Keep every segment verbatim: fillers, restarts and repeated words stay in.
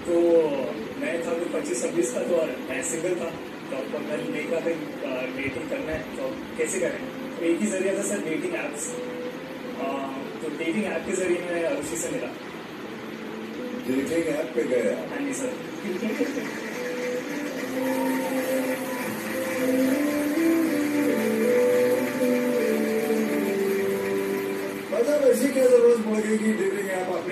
तो मैं था तो पच्चीस छब्बीस का, तो और मैं सिंगल था, तो अब मैं देख रहा था डेटिंग करना है तो कैसे करें। तो एक ही जरिया था सर, डेटिंग ऐप्स। तो डेटिंग ऐप के जरिए मैं अरुषि से मिला। डेटिंग ऐप पे गया? हाँ जी सर। मतलब ऐसी क्या जरूरत पड़ गई कि डेटिंग ऐप आपने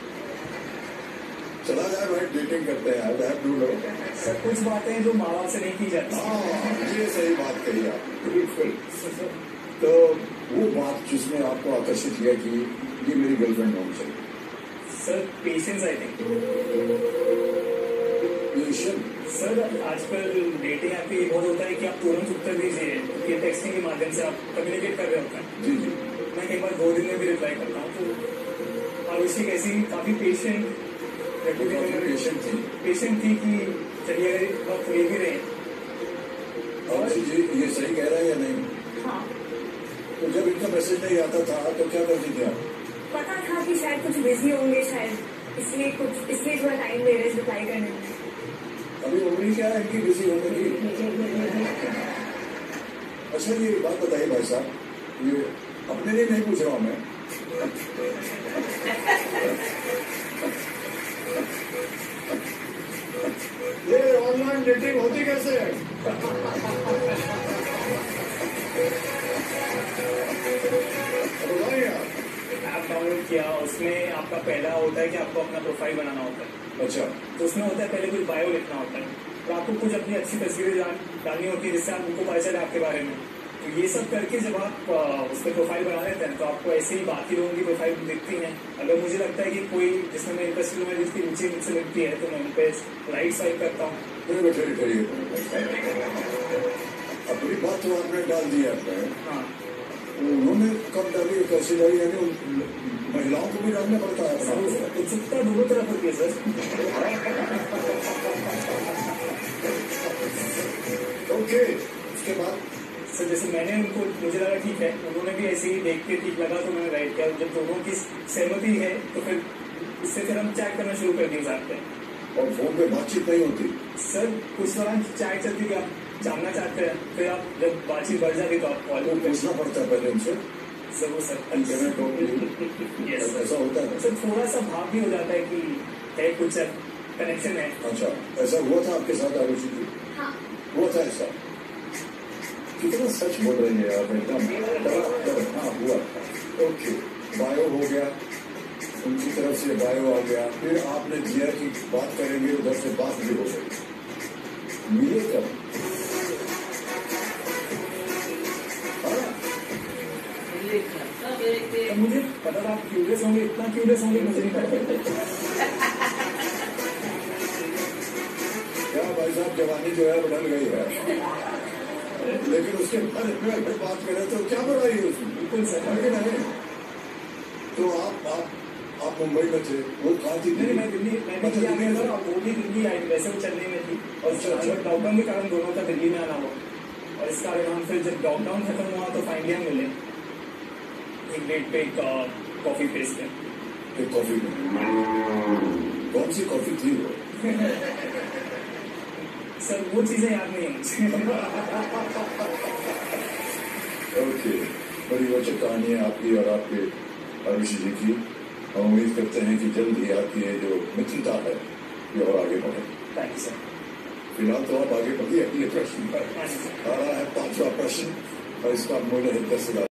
चला जाए भाई, डेटिंग करते हैं ऐप ढूंढो। सर कुछ बातें जो माँ बाप से नहीं की जाती। हाँ, ये सही बात कही आप, बिल्कुल। तो वो बात जिसने आपको आकर्षित किया कि ये मेरी गर्लफ्रेंड होनी चाहिए? Sir patience I think. Patience? Sir आजकल डेटिंग ऐप पे बहुत होता है कि आप तुरंत उत्तर दीजिए, ये टेक्सटिंग के माध्यम से आप कम्युनिकेट कर रहे होते हैं। जी जी। मैं कई बार दो दिन में भी रिप्लाई करता हूँ, तो आरुषि कैसी काफी पेशेंट पेशेंट थी पेशेंट थी कि चलिए अगर वक्त ले भी रहे। और जी ये सही कह रहा है या नहीं? हाँ। तो जब इनका मैसेज नहीं आता था तो क्या करती थी आप? पता था कि शायद कुछ बिजी होंगे, शायद इसलिए कुछ इसलिए थोड़ा टाइम ले रहे रिप्लाई करने में। अभी उम्र क्या है इनकी बिजी होने की? अच्छा ये बात बताइए भाई साहब, ये अपने लिए नहीं पूछ रहा हूँ मैं, ये ऑनलाइन डेटिंग होती कैसे है? बताइए आप। ऐप डाउनलोड किया, उसमें आपका पहला होता है कि आपको अपना प्रोफाइल बनाना होता है। अच्छा। तो उसमें होता है पहले कुछ बायो लिखना होता है, तो आपको कुछ अपनी अच्छी तस्वीरें डालनी होती है जिससे आपको पता चले आपके बारे में। तो ये सब करके जब आप उस पर प्रोफाइल बना लेते हैं तो आपको ऐसे ही बाकी लोगों की प्रोफाइल दिखती है। अगर मुझे लगता है कि कोई जिसमें मैं इंटरेस्ट हूँ, जिसकी रुचि मुझसे लगती है, तो मैं उन पर लाइक स्वाइप करता हूँ। अपनी बात तो आपने डाल दी आपने। हाँ। उन्होंने कब डाली, कैसे डाली, यानी महिलाओं को भी डालना पड़ता है अपना? उत्सुकता दोनों तरफ होती है सर। ओके, उसके बाद सर जैसे मैंने उनको, मुझे लगा ठीक है, उन्होंने भी ऐसे ही देख के ठीक लगा तो मैंने राइट किया। जब दोनों की सहमति है तो फिर इससे फिर हम चैट करना शुरू कर दिए सकते हैं। और फोन पे बातचीत नहीं होती? सर कुछ दौरान चैट चलती थी, आप जानना चाहते हैं, फिर आप जब बातचीत बढ़ जाती तो आप कॉल तो पूछना पड़ता है पहले उनसे? सर वो सर यस, ऐसा होता है सर, थोड़ा सा भाव भी हो जाता है कि है कुछ कनेक्शन है। अच्छा, ऐसा हुआ था आपके साथ आरुषि जी? हाँ। हुआ था ऐसा? कितना सच बोल रही है आप एकदम। हाँ हुआ। ओके, बायो हो गया, उनकी तरफ से बायो आ गया, फिर आपने दिया कि बात करेंगे, उधर से बात भी हो गई, मिले कब? तो मुझे पता था आप क्यूरियस होंगे, इतना क्यूरियस होंगे मुझे नहीं पता। क्या भाई साहब, जवानी जो है बदल गई है, लेकिन उसके बाद में अगर बात करें तो क्या बुराई है उसमें? बिल्कुल सर। नहीं, तो आप आप आप मुंबई में थे, वो कहाँ थी? नहीं, मैं दिल्ली मैं भी दिल्ली आ गया था, और वो भी दिल्ली आई, वैसे वो चेन्नई में थी। और लॉकडाउन के कारण दोनों का दिल्ली में आना हुआ, और इस कारण हम फिर जब लॉकडाउन खत्म हुआ तो फाइनली हम मिले एक डेट पे, एक कॉफी प्लेस पे। एक कॉफी में? कौन सी कॉफी थी वो? सर वो चीजें याद नहीं है मुझे। ओके, बड़ी रोचक कहानी है आपकी और आपके आरुषि जी की। हम उम्मीद करते हैं कि जल्द ही आपकी ये जो मित्रता है ये और आगे बढ़े। Thank you sir. फिलहाल तो आप आगे बढ़िए। अगले प्रश्न पर आ रहा है पांचवा प्रश्न, और इसका मूल्य है दस हजार।